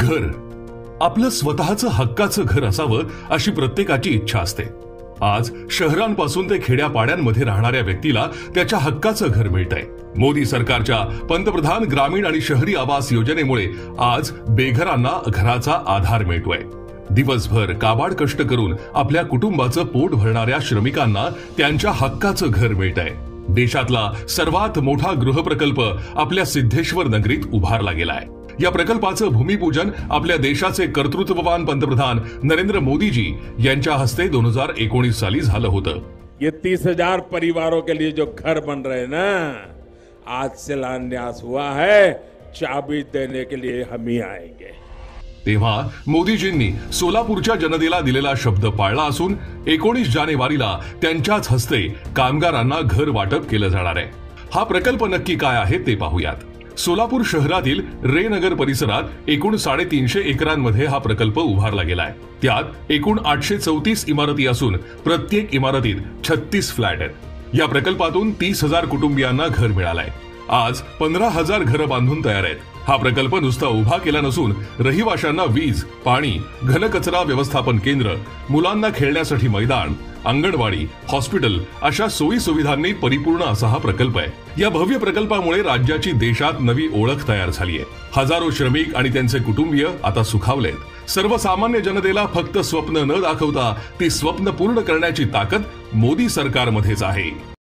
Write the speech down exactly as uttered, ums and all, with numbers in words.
घर, आपलं स्वतःचं हक्काचं घर असावं अशी प्रत्येकाची इच्छा असते. आज शहरांपासून ते खेड्यापाड्यांमध्ये राहणाऱ्या व्यक्तीला त्याच्या हक्काचं घर मिळतंय. मोदी सरकारच्या पंतप्रधान ग्रामीण आणि शहरी आवास योजनेमुळे आज बेघरांना घराचा आधार मिळतोय. दिवसभर काबाड कष्ट करून आपल्या कुटुंबाचं पोट भरणाऱ्या श्रमिकांना त्यांच्या हक्काचं घर मिळतंय. देशातला सर्वात मोठा गृहप्रकल्प आपल्या सिद्धेश्वर नगरीत उभारला गेलाय. या प्रकल्पाचं भूमिपूजन आपल्या देशाचे कर्तृत्ववान पंतप्रधान नरेंद्र मोदीजी यांच्या हस्ते दोन हजार एकोणीस साली झालं होतं. ये तीस हजार परिवारों के लिए जो घर बन रहे ना, आज शिलान्यास हुआ है. चाबी देने के लिए हम ही आएंगे. तेव्हा मोदीजींनी सोलापूरच्या जनतेला दिलेला शब्द पाळला असून एकोणीस जानेवारीला त्यांच्याच हस्ते कामगारांना घर वाटप केलं जाणार आहे. हा प्रकल्प नक्की काय आहे ते पाहूयात. सोलापूर शहरातील रे नगर परिसरात एकूण साडेतीनशे एकरांमध्ये हा प्रकल्प उभारला गेलाय. त्यात एकूण आठशे चौतीस इमारती असून प्रत्येक इमारतीत छत्तीस फ्लॅट आहेत. या प्रकल्पातून तीस हजार कुटुंबियांना घर मिळालंय. आज पंधरा हजार घरं बांधून तयार आहेत. हा प्रकल्प नुसता उभा केला नसून रहिवाशांना वीज, पाणी, घनकचरा व्यवस्थापन केंद्र, मुलांना खेळण्यासाठी मैदान, अंगणवाडी, हॉस्पिटल अशा सोयी सुविधांनी परिपूर्ण असा हा प्रकल्प आहे. या भव्य प्रकल्पामुळे राज्याची देशात नवी ओळख तयार झाली आहे. हजारो श्रमिक आणि त्यांचे कुटुंबीय आता सुखावलेत. सर्वसामान्य जनतेला फक्त स्वप्न न दाखवता ती स्वप्न पूर्ण करण्याची ताकद मोदी सरकारमध्येच आहे.